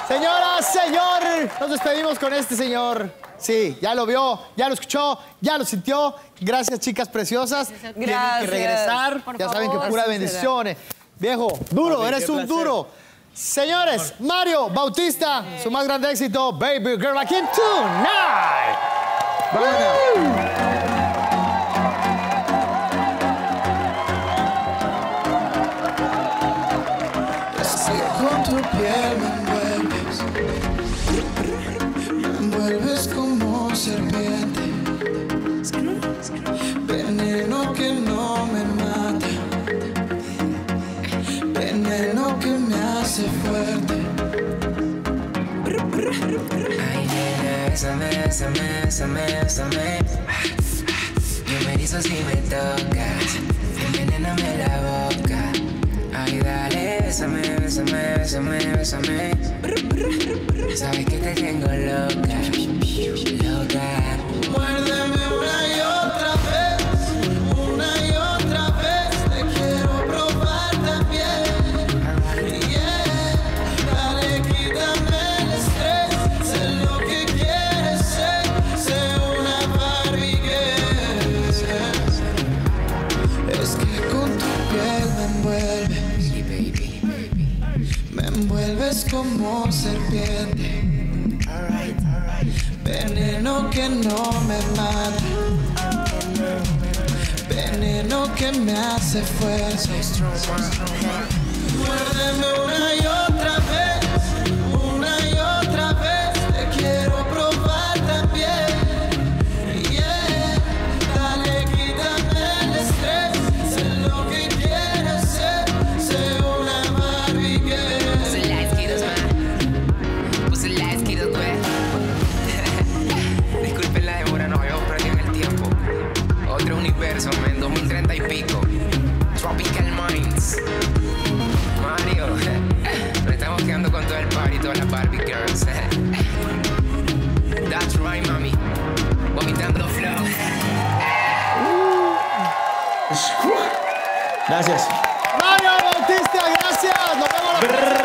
Señora, señor, nos despedimos con este señor. Sí, ya lo vio, ya lo escuchó, ya lo sintió. Gracias, chicas preciosas. Gracias. Tienen que regresar. Por ya saben que favor, pura sí bendiciones. Viejo, duro, eres un duro. Señores, Mario Bautista, su más grande éxito, Baby Girl, aquí en Tonight. Con tu piel me envuelves como serpiente, veneno que no me mata, veneno que me hace fuerte. Ay, nena, bésame, bésame, bésame, bésame. Yo me erizo si me tocas, envenéname la boca. Ay, dale, bésame, bésame, bésame, bésame. Sabes que te tengo loca, loca. Muérdeme una y otra vez, te quiero probar también. Yeah, dale, quítame el estrés, sé lo que quieres ser, sé una Barbie girl. Es que con tu piel me envuelves. Me envuelves como serpiente, veneno que no me mata, veneno que me hace fuerte. Muérdeme una y otra vez, te quiero probar también. Yeah, dale, quítame el estrés, sé lo que quieres ser, sé una Barbie girl. Puse la esquidos, man. Puse la esquidos, güey. Disculpen la demora, no habíamos perdido en el tiempo. Otro universo, en 2030 y pico. Tropical Minds. Mario, nos estamos quedando con todo el party, todas las Barbie girls. That's right, mami. Vomitando flow. Gracias. Mario Bautista, gracias. Nos vemos la próxima.